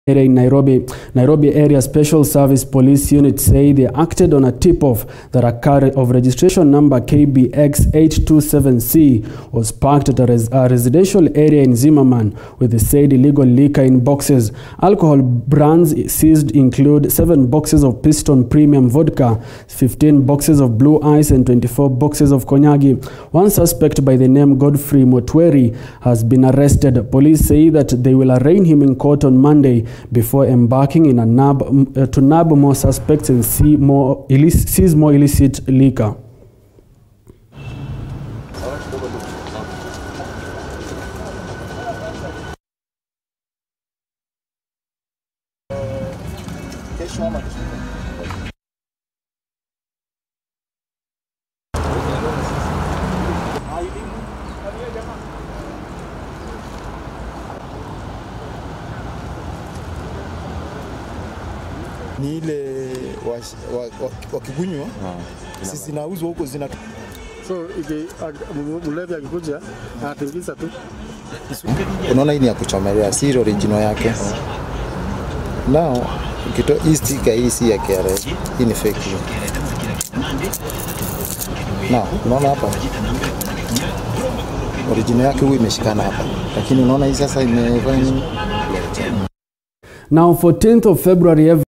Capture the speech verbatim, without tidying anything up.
In Nairobi, Nairobi Area Special Service Police Unit say they acted on a tip-off that a car of registration number K B X eight two seven C was parked at a, res a residential area in Zimmerman with the said illegal liquor in boxes. Alcohol brands seized include seven boxes of Piston Premium Vodka, fifteen boxes of Blue Ice and twenty-four boxes of Konyagi. One suspect by the name Godfrey Motweri has been arrested. Police say that they will arraign him in court on Monday before embarking in a nab uh, to nab more suspects and see more illicit, seize more illicit liquor. Ni ile wakigunywa sisi zinauzwa huko zina so iki mlevi akikuja anatingiza tu. Unaona hii ni ya kuchomelea, si original yake. Now kito hii sticker hii si ya K R A, hii ni fake. Now unaona hapa original yake huwa imeshikana hapa, lakini unaona hii sasa imefanya. Now fourteenth of February